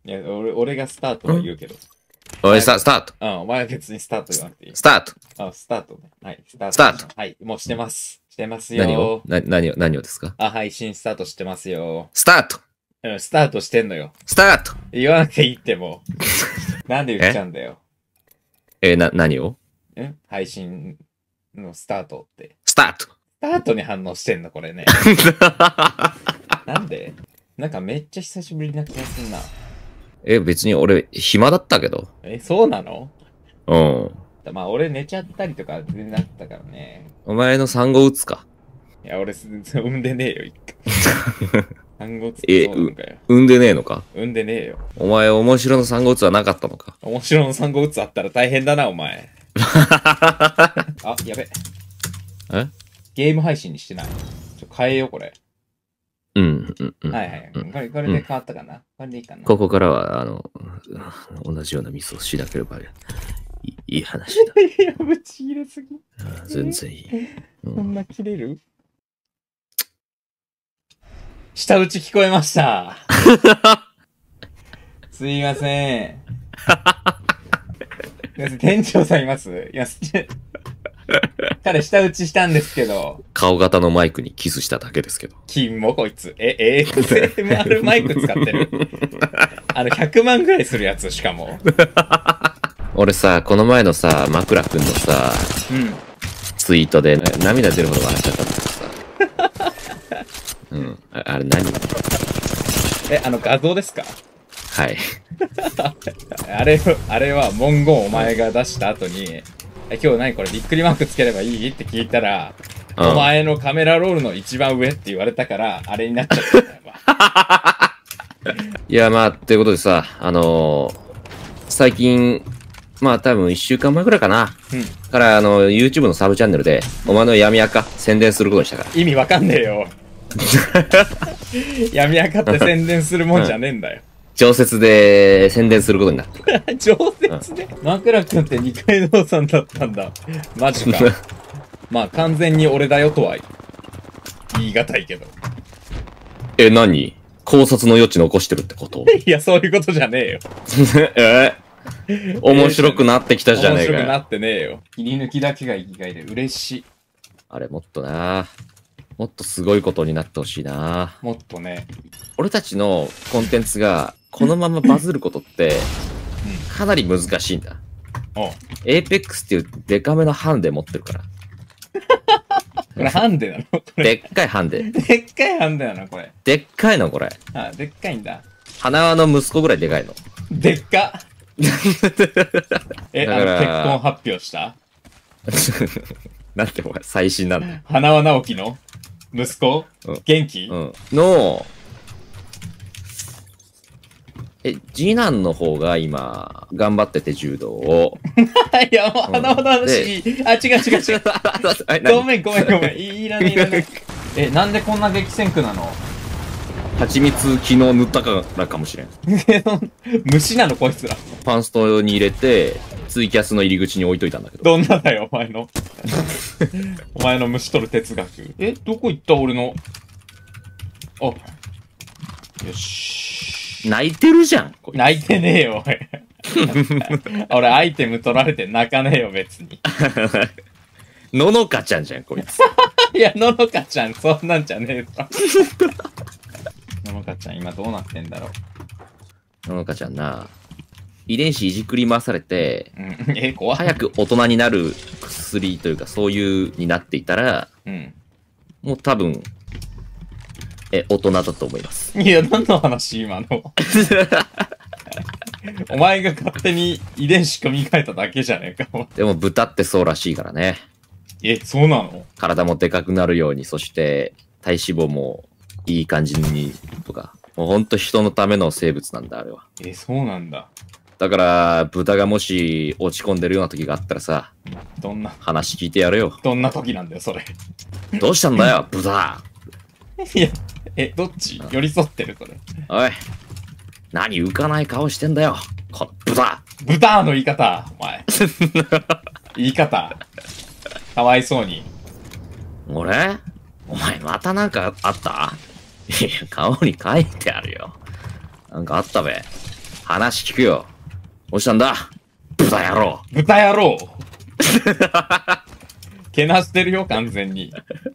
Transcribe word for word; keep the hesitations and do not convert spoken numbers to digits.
いや、俺、俺がスタートは言うけど。 おい、スタスタート。 うん、お前は別にスタート言わなくていい。 スタート。 あ、スタートね。はい、スタート。 スタート。 はい、もうしてます。してますよ。 何をな何を何をですか？ あ、配信スタートしてますよ。 スタート。 うん、スタートしてんのよ。 スタート。 言わなくていいってもう。なんで言っちゃうんだよ。 えー、な、何をん配信のスタートって。 スタート。 スタートに反応してんのこれね。なんでなんかめっちゃ久しぶりな気がすんな。 え、別に俺、暇だったけど。 え、そうなの？ うん。 まあ俺寝ちゃったりとか全然あったからね。 お前の産後打つか。 いや、俺、産んでねえよ、一回。産後打つってそうなんかよ。 産んでねえのか？ 産んでねえよ。 お前、面白の産後打つはなかったのか？ 面白の産後打つあったら大変だな、お前。あ、やべ。 えゲーム配信にしてない。ちょ、変えよう、これ。 うん、うん、うん。 はいはい。 うんこれ、これで変わったかな、うん、これでいいかな。 ここからは、あの、同じようなミスをしなければいい、いい話だ。 いや、ぶち入れすぎ。 全然いい。 うん、そんな切れる？舌打ち聞こえました。すいません。店長さんいます？いや、彼舌打ちしたんですけど。 顔型のマイクにキスしただけですけど。 金もこいつ。え、エーエスエムアール マイク使ってる？あの、ひゃくまんぐらいするやつしかも。 俺さ、この前のさ、枕くんのさ、うん、ツイートで涙出るほど笑っちゃったんだけどさ。うん。あ, あれ何？ え、あの画像ですか？ はい。 あれ、あれは文言お前が出した後に、え、今日何これびっくりマークつければいいって聞いたら、うん、お前のカメラロールの一番上って言われたから、あれになっちゃったんだよ。 いや、まあ、ということでさ、あのー、最近、まあ多分いっしゅうかんまえぐらいかな。うん。から、あの、YouTube のサブチャンネルで、お前の闇垢宣伝することにしたから。 意味わかんねえよ。闇垢って宣伝するもんじゃねえんだよ。 常設で宣伝することになった。 常設で、うん、枕くんって二階堂さんだったんだ。マジか。まあ完全に俺だよとは言い難いけど。 え、何？考察の余地残してるってこと？ いや、そういうことじゃねえよ。 え面白くなってきたじゃねえかよ。 面白くなってねえよ。切り抜きだけが生きがいで嬉しい。 あれ、もっとなもっとすごいことになってほしいなもっとね。 俺たちのコンテンツがこのままバズることって、かなり難しいんだ。エーペックスっていうデカめのハンデ持ってるから。 これハンデなの？これでっかいハンデ。 でっかいハンデなのこれ。 でっかいのこれ。 あ、でっかいんだ。 花輪の息子ぐらいでかいの。 でっかえ、あの、結婚発表したなんてお前、最新なんだ。 花輪直樹の息子、うん、元気、 うん、の、え、次男の方が今、頑張ってて柔道を。 いや、もう花輪の話いい。あ、違う違う違う。ごめんごめんごめん。いらねえいらねえ。え、なんでこんな激戦区なの？ 蜂蜜昨日塗ったからかもしれん。 虫なのこいつら。 パンストに入れて、ツイキャスの入り口に置いといたんだけど。 どんなだよ、お前の。お前の虫取る哲学。え、どこ行った俺の。あ。よし。 泣いてるじゃん。 泣いてねえよ、おい。俺、アイテム取られて泣かねえよ、別に。 ののかちゃんじゃん、こいつ。 いや、ののかちゃん、そんなんじゃねえぞ。ののかちゃん、今どうなってんだろう。ののかちゃんな、遺伝子いじくり回されて、 うん、え、怖い。 早く大人になる薬というか、そういうになっていたら、うん、もう多分、え、大人だと思います。 いや、何の話今の。お前が勝手に遺伝子組み換えただけじゃねえか。 でも豚ってそうらしいからね。 え、そうなの？ 体もでかくなるように、そして体脂肪もいい感じにとか、もうほんと人のための生物なんだ、あれは。 え、そうなんだ。 だから、豚がもし落ち込んでるような時があったらさ、 どんな話聞いてやるよ。 どんな時なんだよ、それ。 どうしたんだよ、豚。 いや、え、どっち寄り添ってる、それ。 おい。何浮かない顔してんだよ。この豚。 豚の言い方、お前。言い方。かわいそうに。 俺？お前またなんかあった？いや、顔に書いてあるよ。なんかあったべ。 話聞くよ。どうしたんだ豚野郎。 豚野郎けなしてるよ、完全に。